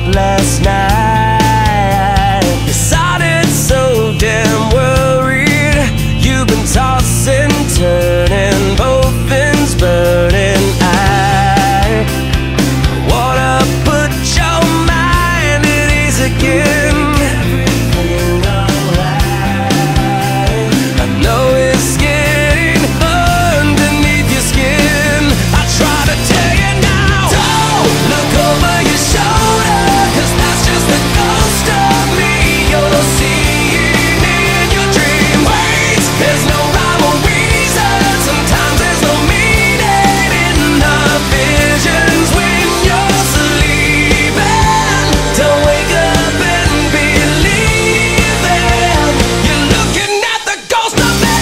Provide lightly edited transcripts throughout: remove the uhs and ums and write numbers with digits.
last night. You sounded so damn worried. You've been tossing, turning, both ends burning. I wanna put your mind at ease again. Everything alright. I know it's getting underneath your skin. I try to tell you now, don't look over your shoulder, 'cause that's just the ghost of me you're seeing in your dream. Wait, there's no rhyme or reason. Sometimes there's no meaning in the visions when you're sleeping. Don't wake up and believe it. You're looking at the ghost of me.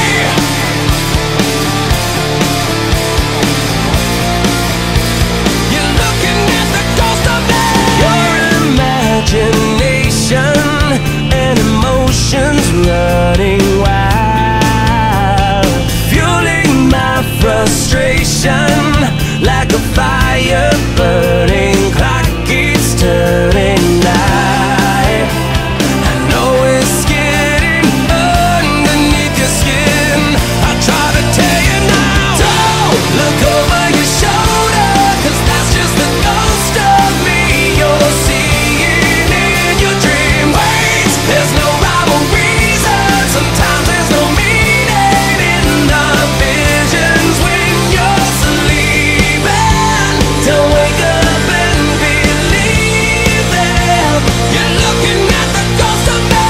You're looking at the ghost of me. Your imagination and emotions running wild, fueling my frustration like a fire burning. Clock keeps turning night. I know it's getting underneath your skin. I try to tell you now, don't look over your shoulder, 'cause that's just the ghost of me you're seeing in your dream. Wait, there's no rhyme or reason. Sometimes there's no meaning in the visions when you're sleeping. Don't wake up and believe it. You're looking at the ghost of me.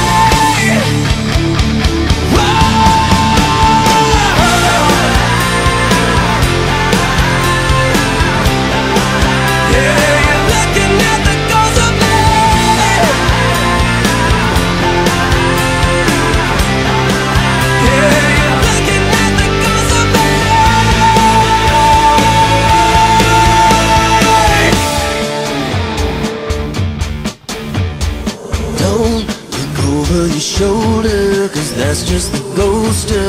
Yeah, you're looking at the ghost of me. Yeah, you're looking at the ghost of me. Don't look over your shoulder, 'cause that's just the ghost of